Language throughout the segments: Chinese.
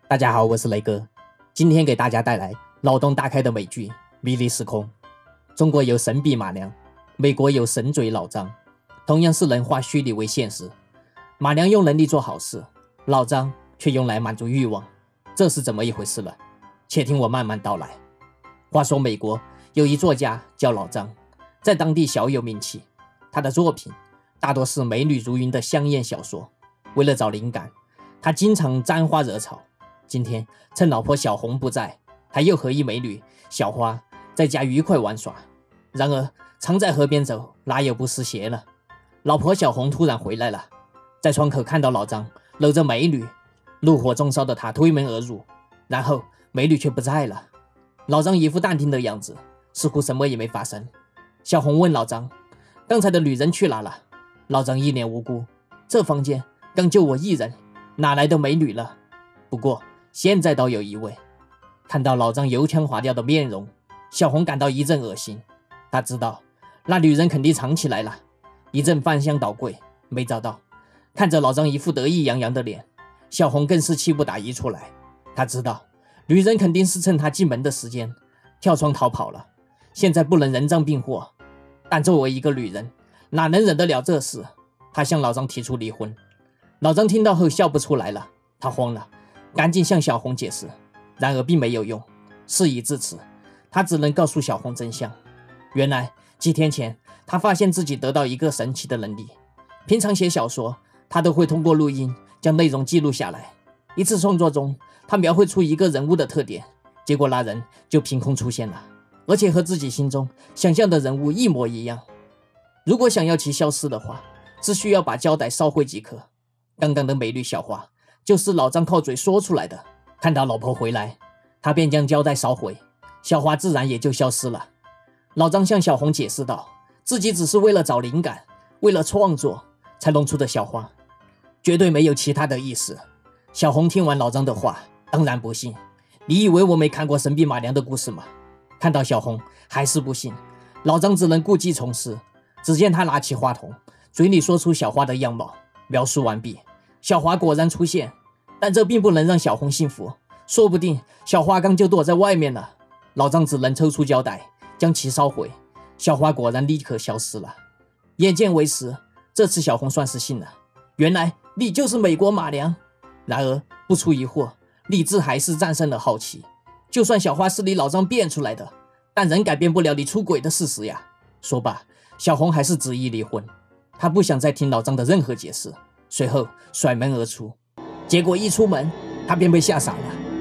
大家好，我是雷哥，今天给大家带来脑洞大开的美剧《迷离时空》。中国有神笔马良，美国有神嘴老张，同样是人化虚拟为现实。马良用能力做好事，老张却用来满足欲望，这是怎么一回事呢？且听我慢慢道来。话说美国有一作家叫老张，在当地小有名气，他的作品大多是美女如云的香艳小说。为了找灵感，他经常沾花惹草。今天趁老婆小红不在，他又和一美女小花在家愉快玩耍。然而常在河边走，哪有不湿鞋呢？老婆小红突然回来了，在窗口看到老张搂着美女，怒火中烧的他推门而入，然后美女却不在了。老张一副淡定的样子，似乎什么也没发生。小红问老张，刚才的女人去哪了？老张一脸无辜，这房间刚就我一人，哪来的美女了？不过现在倒有一位。看到老张油腔滑调的面容，小红感到一阵恶心。她知道那女人肯定藏起来了，一阵翻箱倒柜没找到。看着老张一副得意洋洋的脸，小红更是气不打一处来。她知道女人肯定是趁她进门的时间跳窗逃跑了，现在不能人赃并获。但作为一个女人，哪能忍得了这事？她向老张提出离婚。老张听到后笑不出来了，他慌了，赶紧向小红解释，然而并没有用。事已至此，他只能告诉小红真相。原来几天前，他发现自己得到一个神奇的能力。平常写小说，他都会通过录音将内容记录下来。一次创作中，他描绘出一个人物的特点，结果那人就凭空出现了，而且和自己心中想象的人物一模一样。如果想要其消失的话，只需要把胶带烧毁即可。刚刚的美女小花就是老张靠嘴说出来的。看到老婆回来，他便将胶带烧毁，小花自然也就消失了。老张向小红解释道，自己只是为了找灵感，为了创作才弄出的小花，绝对没有其他的意思。小红听完老张的话，当然不信。你以为我没看过神笔马良的故事吗？看到小红还是不信，老张只能故技重施。只见他拿起话筒，嘴里说出小花的样貌，描述完毕，小花果然出现。但这并不能让小红信服，说不定小花刚就躲在外面了。老张只能抽出胶带将其烧毁，小花果然立刻消失了。眼见为实，这次小红算是信了，原来你就是美国马良。然而不出一会儿，理智还是战胜了好奇。就算小花是你老张变出来的，但仍改变不了你出轨的事实呀。说罢，小红还是执意离婚。她不想再听老张的任何解释，随后甩门而出。结果一出门，她便被吓傻了。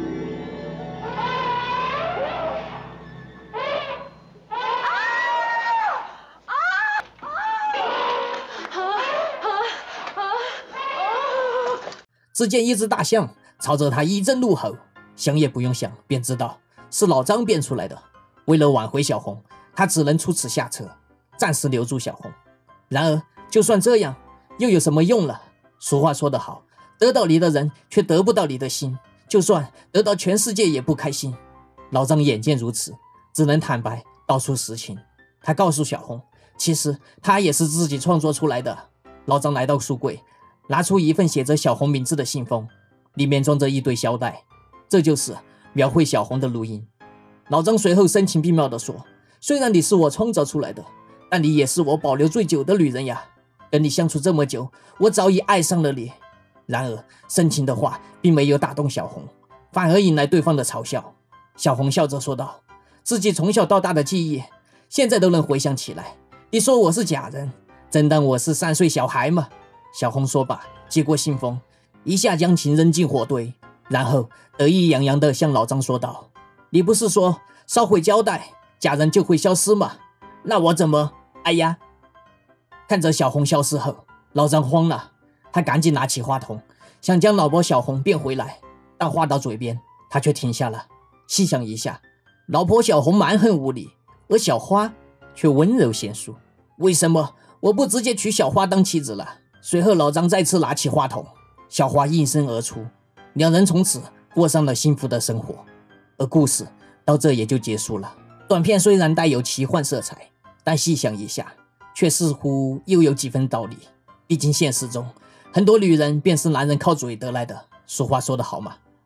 只见一只大象朝着他一阵怒吼，想也不用想便知道是老张变出来的。为了挽回小红，他只能出此下策，暂时留住小红。然而就算这样又有什么用呢？俗话说得好，得到你的人却得不到你的心，就算得到全世界也不开心。老张眼见如此，只能坦白道出实情。他告诉小红，其实他也是自己创作出来的。老张来到书柜，拿出一份写着小红名字的信封，里面装着一堆胶带，这就是描绘小红的录音。老张随后声情并妙地说，虽然你是我创造出来的，但你也是我保留最久的女人呀，跟你相处这么久，我早已爱上了你。然而深情的话并没有打动小红，反而引来对方的嘲笑。小红笑着说道，自己从小到大的记忆现在都能回想起来，你说我是假人，真当我是3岁小孩吗？小红说罢，接过信封，一下将其扔进火堆，然后得意洋洋地向老张说道，你不是说烧毁胶带假人就会消失吗？那我怎么……哎呀！看着小红消失后，老张慌了，他赶紧拿起话筒，想将老婆小红变回来，但话到嘴边他却停下了。细想一下，老婆小红蛮横无理，而小花却温柔贤淑，为什么我不直接娶小花当妻子了？随后老张再次拿起话筒，小花应声而出，两人从此过上了幸福的生活。而故事到这也就结束了。短片虽然带有奇幻色彩，但细想一下却似乎又有几分道理。毕竟现实中很多女人便是男人靠嘴得来的，俗话说得好嘛，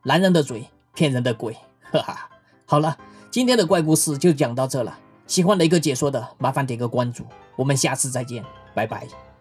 男人的嘴骗人的鬼，哈哈。好了，今天的怪故事就讲到这了。喜欢雷哥解说的，麻烦点个关注，我们下次再见，拜拜。